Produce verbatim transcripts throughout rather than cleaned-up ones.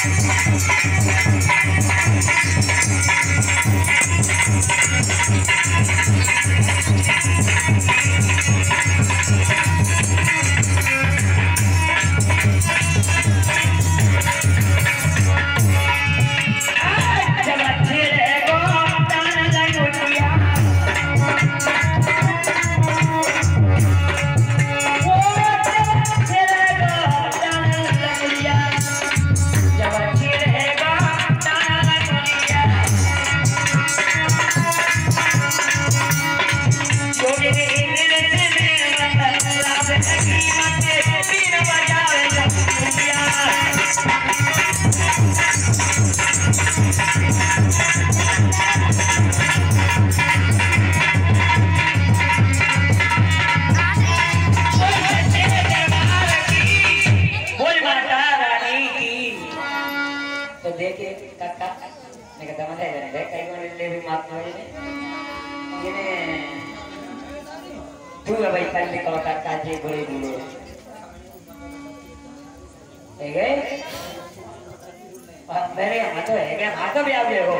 मेरे हाथ है हाथ भी आप देखो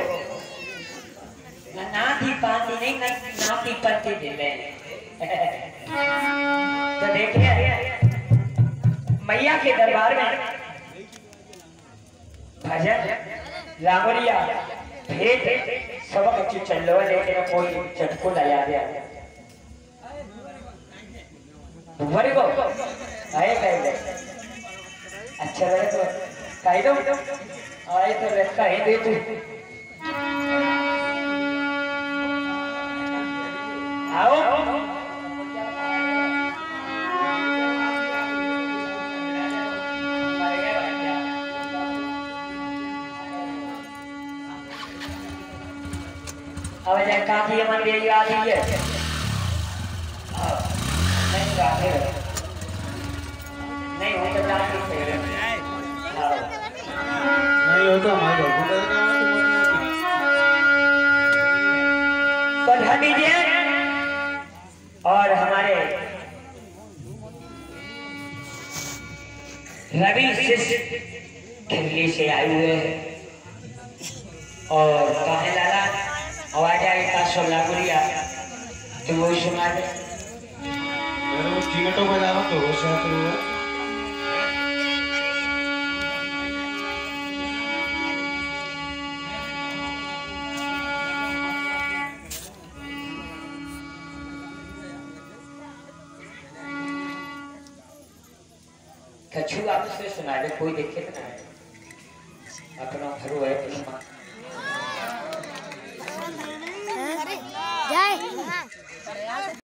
ना थी पाती नहीं ना थी पत्ती दिले तो देखिए मैया के दरबार में भजन रामरिया भेद सब कुछ चल रहा है लेकिन कोई चटको लाया गया तुम्हारे को आए कहे अच्छा लगे तो कह दो आए तो रखा ही दे तू आओ अब जाए काफी मन यही आ रही है नहीं जाते नहीं हो तो जाते नहीं हो तो हमारे बधा दीजिए और हमारे रवि शिष्य दिल्ली से आए हुए हैं और कहे लाला आवाज आई का सोला गुड़िया तो वो सुना दे मेरे को टिकटों में जाना तो वो साथ हुआ कछु आपसे सुना दे कोई देखे तो ना अपना घर है अपना जय